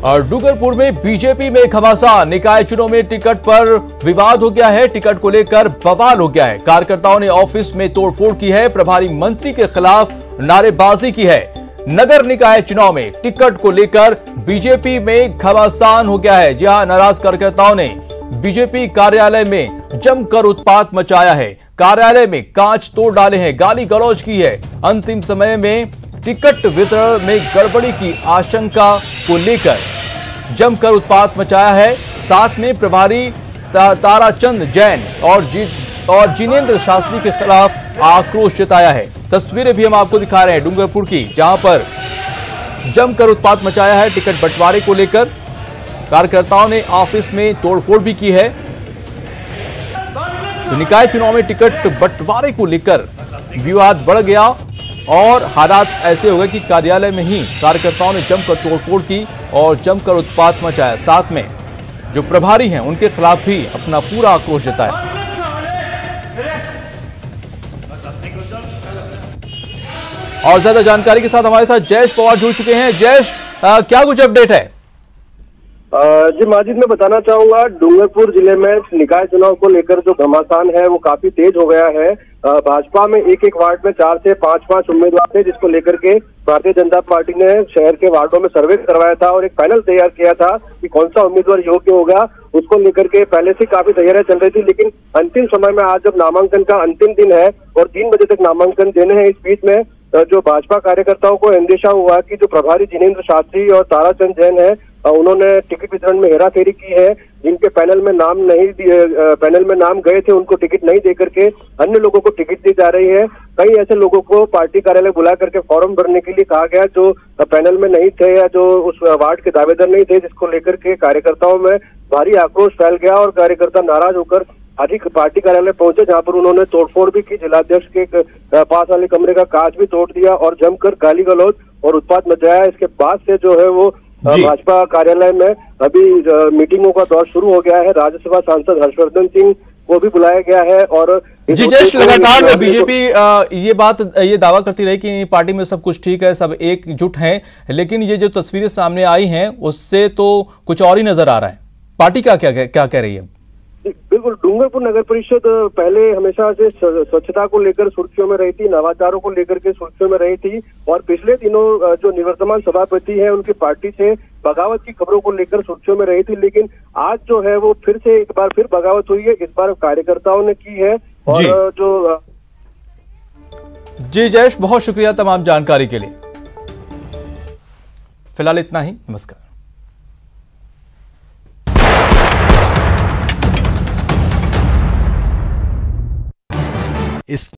और डूंगरपुर में बीजेपी में घमासान, निकाय चुनाव में टिकट पर विवाद हो गया है। टिकट को लेकर बवाल हो गया है। कार्यकर्ताओं ने ऑफिस में तोड़फोड़ की है। प्रभारी मंत्री के खिलाफ नारेबाजी की है। नगर निकाय चुनाव में टिकट को लेकर बीजेपी में घमासान हो गया है। जहां नाराज कार्यकर्ताओं ने बीजेपी कार्यालय में जमकर उत्पात मचाया है। कार्यालय में कांच तोड़ डाले हैं, गाली गलौज की है। अंतिम समय में टिकट वितरण में गड़बड़ी की आशंका को लेकर जमकर उत्पात मचाया है। साथ में प्रभारी ताराचंद जैन और जिनेंद्र शास्त्री के खिलाफ आक्रोश जताया है। तस्वीरें भी हम आपको दिखा रहे हैं डूंगरपुर की, जहां पर जमकर उत्पात मचाया है। टिकट बंटवारे को लेकर कार्यकर्ताओं ने ऑफिस में तोड़फोड़ भी की है। तो निकाय चुनाव में टिकट बंटवारे को लेकर विवाद बढ़ गया और हालात ऐसे हो गए कि कार्यालय में ही कार्यकर्ताओं ने जमकर तोड़फोड़ की और जमकर उत्पात मचाया। साथ में जो प्रभारी हैं उनके खिलाफ भी अपना पूरा आक्रोश जताया। और ज्यादा जानकारी के साथ हमारे साथ जयेश पवार जुड़ चुके हैं। जयेश, क्या कुछ अपडेट है? जी माजिद, मैं बताना चाहूंगा डूंगरपुर जिले में निकाय चुनाव को लेकर जो घमासान है वो काफी तेज हो गया है। भाजपा में एक एक वार्ड में 4 से 5 उम्मीदवार थे, जिसको लेकर के भारतीय जनता पार्टी ने शहर के वार्डों में सर्वे करवाया था और एक पैनल तैयार किया था कि कौन सा उम्मीदवार योग्य होगा। उसको लेकर के पहले से काफी तैयारियां चल रही थी, लेकिन अंतिम समय में आज जब नामांकन का अंतिम दिन है और 3 बजे तक नामांकन देने हैं, इस बीच में जो भाजपा कार्यकर्ताओं को अंदेशा हुआ कि जो प्रभारी जिनेंद्र शास्त्री और ताराचंद जैन है उन्होंने टिकट वितरण में हेराफेरी की है। जिनके पैनल में नाम गए थे उनको टिकट नहीं देकर के अन्य लोगों को टिकट दी जा रही है। कई ऐसे लोगों को पार्टी कार्यालय बुला करके फॉर्म भरने के लिए कहा गया जो पैनल में नहीं थे या जो उस वार्ड के दावेदार नहीं थे, जिसको लेकर के कार्यकर्ताओं में भारी आक्रोश फैल गया और कार्यकर्ता नाराज होकर अधिक पार्टी कार्यालय पहुंचे, जहां पर उन्होंने तोड़फोड़ भी की। जिलाध्यक्ष के पास वाले कमरे का कांच भी तोड़ दिया और जमकर गाली गलौज और उत्पात मचाया। इसके बाद से जो है वो भाजपा कार्यालय में अभी मीटिंगों का दौर शुरू हो गया है। राज्यसभा सांसद हर्षवर्धन सिंह को भी बुलाया गया है। और जी जयेश, लगातार बीजेपी ये दावा करती रही कि पार्टी में सब कुछ ठीक है, सब एकजुट हैं, लेकिन ये जो तस्वीरें सामने आई हैं उससे तो कुछ और ही नजर आ रहा है। पार्टी क्या कह रही है? बिल्कुल, डूंगरपुर नगर परिषद पहले हमेशा से स्वच्छता को लेकर सुर्खियों में रही थी, नवाचारों को लेकर के सुर्खियों में रही थी और पिछले दिनों जो निवर्तमान सभापति है उनकी पार्टी से बगावत की खबरों को लेकर सुर्खियों में रही थी, लेकिन आज जो है वो फिर से एक बार फिर बगावत हुई है। इस बार कार्यकर्ताओं ने की है। और जी जयेश, बहुत शुक्रिया तमाम जानकारी के लिए। फिलहाल इतना ही, नमस्कार। इस